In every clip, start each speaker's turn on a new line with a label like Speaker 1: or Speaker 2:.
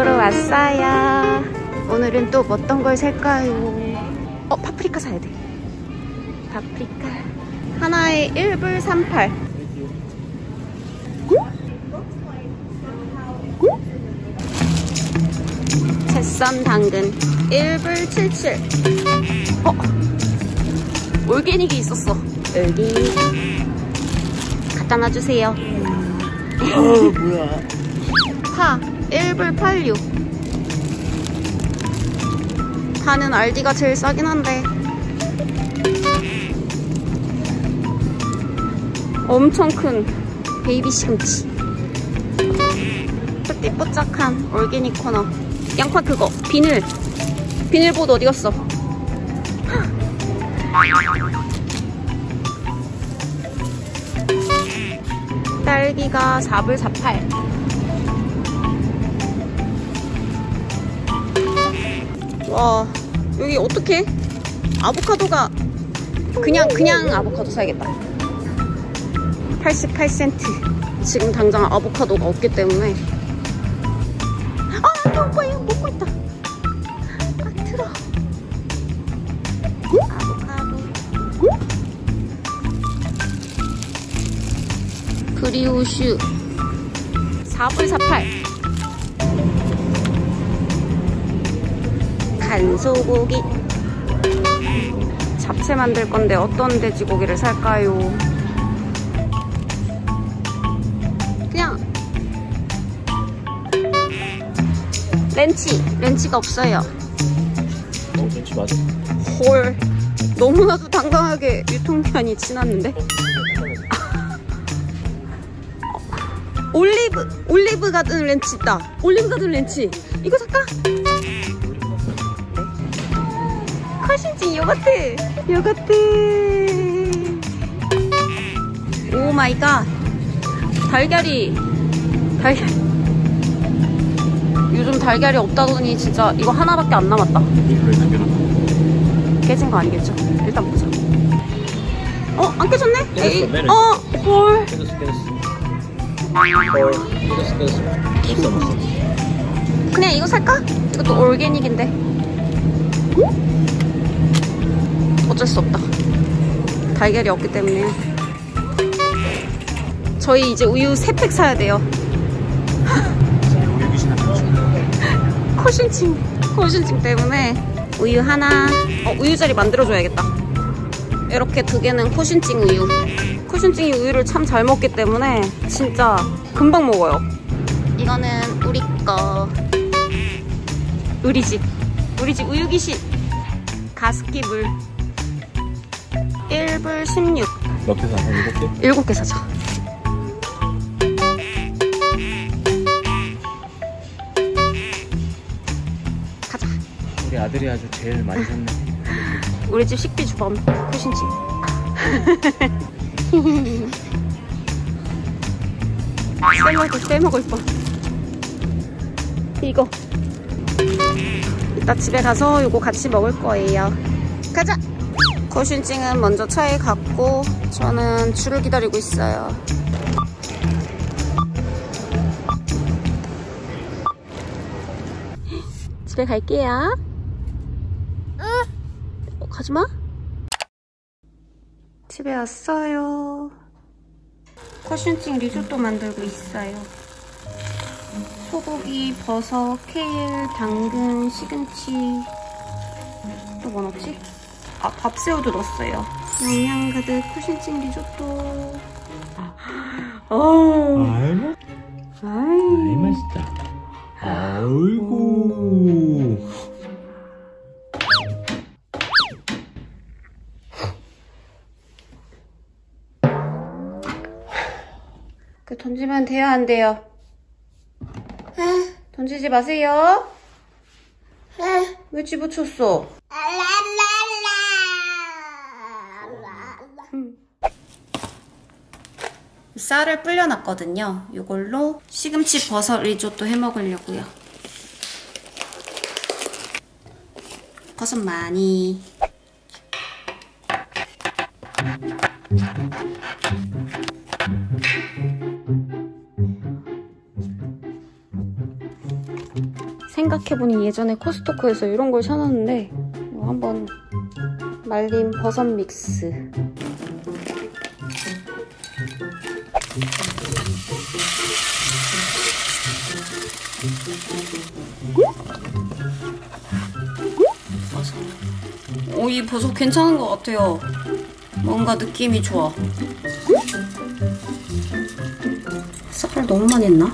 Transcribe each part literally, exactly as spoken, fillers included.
Speaker 1: 보러 왔어요. 오늘은 또 어떤 걸 살까요? 어, 파프리카 사야 돼. 파프리카 하나에 일 불 삼십팔. 채썬 당근 일 불 칠십칠. 어? 올게닉이 있었어. 여기 갖다 놔주세요.
Speaker 2: 어 뭐야.
Speaker 1: 파 일 불 팔십육. 파는 알디가 제일 싸긴 한데 엄청 큰 베이비 시금치. 뽀짝한 올게닉 코너. 양파 그거 비닐 비닐보드 어디 갔어? 딸기가 사 불 사십팔. 와, 여기 어떡해? 아보카도가 그냥 그냥 아보카도 사야겠다. 팔십팔 센트. 지금 당장 아보카도가 없기 때문에. 아, 오빠 이거 먹고 있다. 아, 들어. 아보카도. 브리오슈 사 불 사십팔. 간소고기. 잡채 만들 건데 어떤 돼지고기를 살까요? 그냥 렌치. 렌치가 없어요.
Speaker 2: 어, 렌치 맞아.
Speaker 1: 헐, 너무나도 당당하게 유통기한이 지났는데. 올리브 올리브 가든 렌치 있다. 올리브 가든 렌치 이거 살까? 컷인지 요거트 요거트. 오 마이 갓. 달걀이 달걀 요즘 달걀이 없다더니 진짜 이거 하나밖에 안 남았다. 깨진 거 아니겠죠? 일단 보자. 어? 안 깨졌네? 에이. 어? 헐.
Speaker 2: 깨졌어 깨졌어. 헐 깨졌어 깨졌어. 없어 없어.
Speaker 1: 그냥 이거 살까? 이것도 올게닉인데. 어쩔 수 없다. 달걀이 없기 때문에. 저희 이제 우유 세 팩 사야 돼요.
Speaker 2: 우유 귀신 한
Speaker 1: 코신칭 코신칭 때문에 우유 하나. 어, 우유자리 만들어줘야겠다. 이렇게 두 개는 코신칭 우유. 코신칭이 우유를 참 잘 먹기 때문에 진짜 금방 먹어요. 이거는 우리 거. 우리 집 우리 집 우유 귀신. 가습기물 일 불 십육.
Speaker 2: 몇 개 사서? 일곱 개?
Speaker 1: 일곱 개 사자. 가자.
Speaker 2: 우리 아들이 아주 제일 많이 샀네.
Speaker 1: 우리 집 식비 주범 코신칭. 떼먹을 떼먹을 뻔. 이거 이따 집에 가서 이거 같이 먹을 거예요. 가자. 코신칭은 먼저 차에 갔고 저는 줄을 기다리고 있어요. 집에 갈게요. 어, 가지마. 집에 왔어요. 코신칭 리조또 만들고 있어요. 소고기, 버섯, 케일, 당근, 시금치. 또 뭐 넣었지? 아, 밥새우도 넣었어요. 영양 가득 코신칭 리조또. 어.
Speaker 2: 아이고. 아이 맛있다. 아이고.
Speaker 1: 그 던지면 돼요, 안 돼요? 던지지 마세요. 왜 집어쳤어? 쌀을 불려놨거든요. 이걸로 시금치 버섯 리조또 해 먹으려고요. 버섯 많이. 생각해보니 예전에 코스트코에서 이런 걸 사놨는데 이거 한번 말린 버섯 믹스. 오, 이 버섯 괜찮은 것 같아요. 뭔가 느낌이 좋아. 쌀을 너무 많이 했나?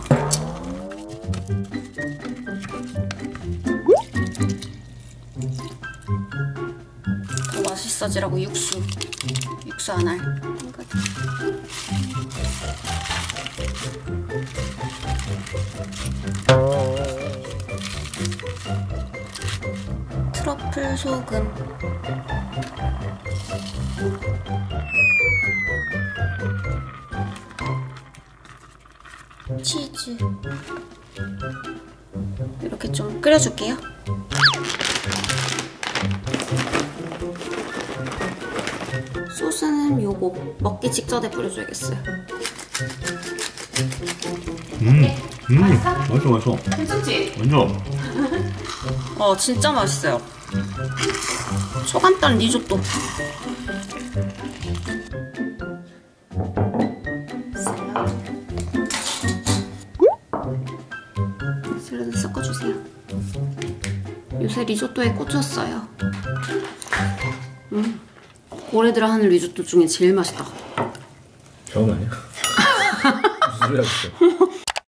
Speaker 1: 더 맛있어지라고 육수. 육수 안 할. 트러플 소금. 치즈. 이렇게 좀 끓여줄게요. 소스는 요거 먹기 직전에 뿌려줘야겠어요.
Speaker 2: 음, 음,
Speaker 1: 맛있어?
Speaker 2: 맛있어, 맛있어.
Speaker 1: 괜찮지?
Speaker 2: 완전.
Speaker 1: 어, 진짜 맛있어요. 소간단 리조또. 샐러드 섞어주세요. 요새 리조또에 꽂혔어요. 음, 올해 들어 하는 리조또 중에 제일 맛있다.
Speaker 2: 병 아니야? 무슨 소리야 진짜.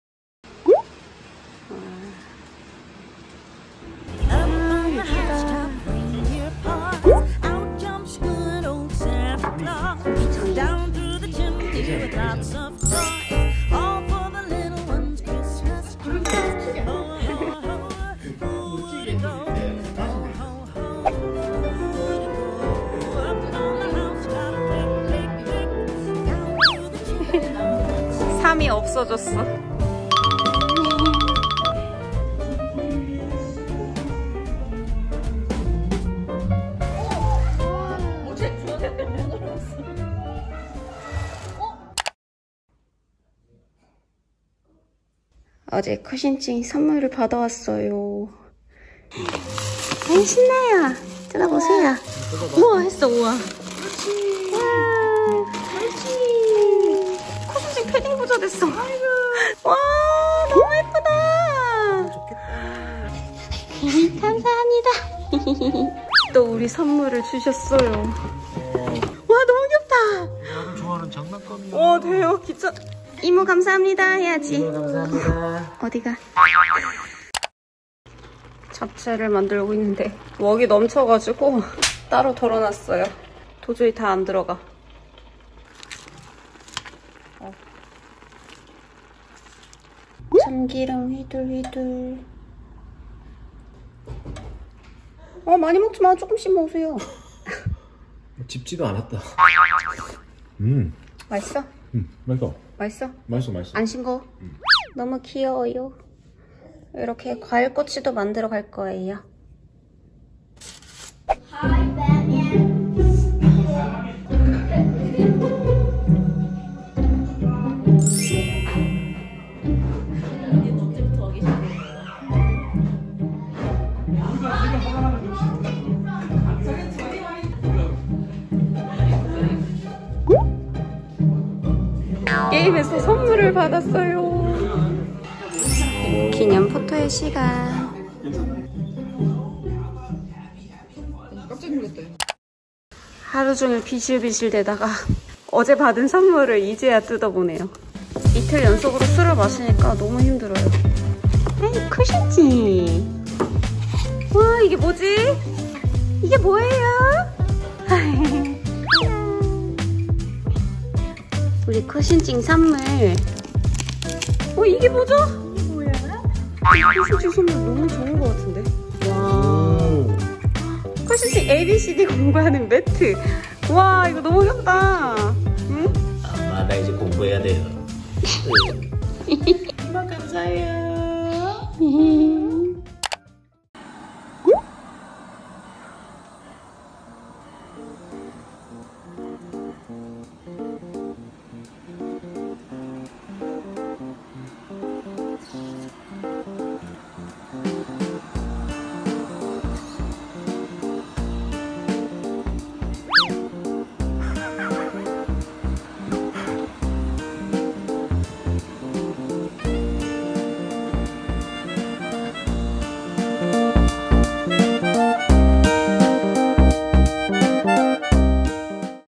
Speaker 1: 삼이 없어졌어. 어제 쿠신찡 선물을 받아왔어요. 아이 신나요. 뜯어보세요. 우와 했어 우와. 그렇지. 와 그렇지. 쿠신찡 패딩 부자 됐어. 아이고. 와 너무 예쁘다. 좋겠다. 감사합니다. 또 우리 선물을 주셨어요. 와 너무 귀엽다.
Speaker 2: 나를 좋아하는 장난감이야.
Speaker 1: 와 대박 진짜. 이모 감사합니다 해야지.
Speaker 2: 이모 감사합니다.
Speaker 1: 어디가? 잡채를 만들고 있는데 웍이 넘쳐가지고 따로 덜어놨어요. 도저히 다 안 들어가. 어. 참기름 휘둘휘둘. 어 많이 먹지 마. 조금씩 먹으세요.
Speaker 2: 집지도 않았다. 음.
Speaker 1: 맛있어?
Speaker 2: 음, 맛있어.
Speaker 1: 맛있어?
Speaker 2: 맛있어, 맛있어.
Speaker 1: 안 싱거워? 음. 너무 귀여워요. 이렇게 과일꼬치도 만들어 갈 거예요. 게임에서 선물을 받았어요. 기념 포토의 시간. 깜짝 놀랐다. 하루 종일 비실비실 대다가 어제 받은 선물을 이제야 뜯어보네요. 이틀 연속으로 술을 마시니까 너무 힘들어요. 에이 쿠신찡. 와 이게 뭐지? 이게 뭐예요? 우리 쿠신찡 선물. 어 이게 뭐죠? 이게 뭐야? 쿠신찡 선물 너무 좋은 것 같은데. 와. 쿠신찡 에이비씨디 공부하는 매트. 와 이거 너무 귀엽다. 응?
Speaker 2: 엄마 나 이제 공부해야 돼요.
Speaker 1: 엄마 감사해요.